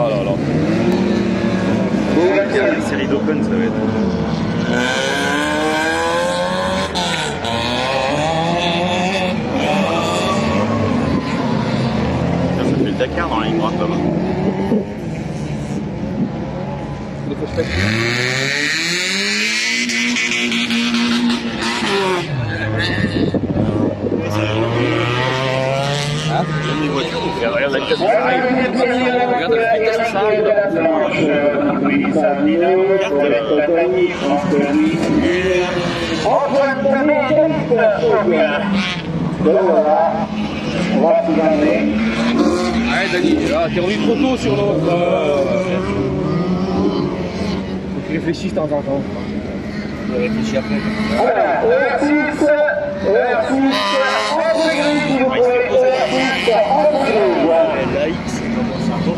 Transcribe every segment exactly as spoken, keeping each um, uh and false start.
Oh là là. Une série d'Open, ça va être. Ça fait le Dakar dans la ligne droite là-bas. Hein? Même les voitures, on fait regarde la vitesse ça arrive. Regarde la vitesse ça arrive. Allez Dani, t'es revenu trop tôt sur notre... Euh... Faut qu'il réfléchisse de temps en temps. Il réfléchit après. Voilà, E six, E six, intégré s'il vous plaît, E six, intégré. La X, c'est un bon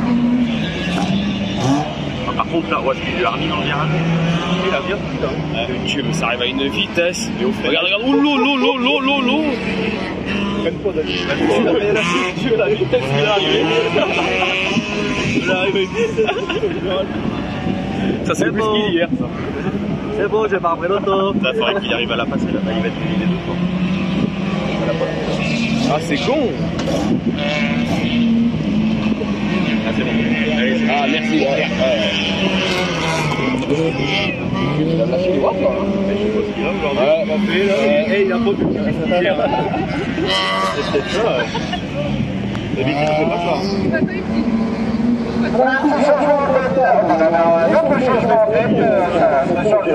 Par contre, là, ouais, c'est du harni dans le virage. Il a bien, putain. Tu mais ça arrive à une vitesse. Regarde, regarde, ouh l'eau, l'eau, l'eau, l'eau, l'eau, l'eau. Même pas d'aller. Tu veux la vitesse qu'il est arrivé. Il arrive à une vitesse. Ça c'est plus qu'il hier, ça. C'est bon, j'ai pas après l'auto. Il faudrait qu'il arrive à la passer, là. Il va être éliminé deux fois. Ah, c'est con. Ah, c'est bon. Allez, c'est bon. Ah, merci. Ouais. Il a lâché les watts, là. Je sais pas ce qu'il a aujourd'hui. Ouais, on fait là. Eh, il a pas du tout. C'est peut-être ça. D'habitude, on fait pas ça. Voilà, c'est changement de vecteur. On a un autre changement de vecteur. Ça change de...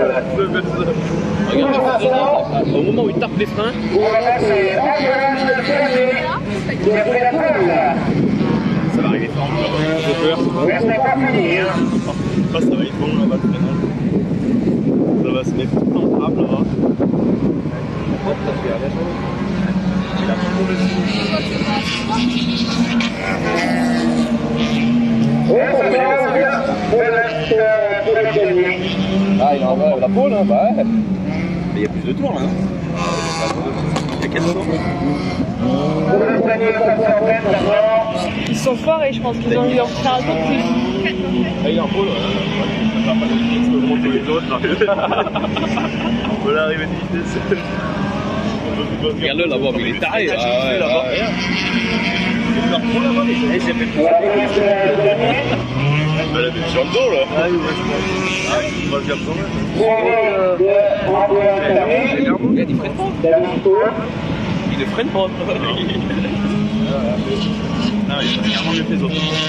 Regarde, au moment où il tape les freins. On va passer engrenage de fermé. Qui a pris la pole. Ça va arriver fort. J'ai peur. Restez pas fini, hein. Ça, ça va être bon là-bas, le freinage. Ça va se mettre tout en trappe là-bas. Il a pas de Et c'est bien, pour la gagner. Ah, il en va la pole, hein, bah ouais. Mais il y a plus de tours là, non? Il y a quatre tours. Pour le panier quatre cent mètres d'abord. Ils sont forts et je pense qu'ils ont eu en faire un peu plus. Ah, il est en pôle, ouais. Ça va pas de vitesse, on monte les autres. Voilà, arriver de vitesse. Regarde-le là-bas, mais il est taré. Ah ouais, là-bas. ouais. C'est leur pro là-bas, les gars. J'ai fait La vitesse de la dernière. Elle avait sur le dos là. Ah oui, ouais, je crois. Ah, il va bien besoin. Regarde, il freine pas. Il ne freine pas. Non, il va clairement mieux que les autres.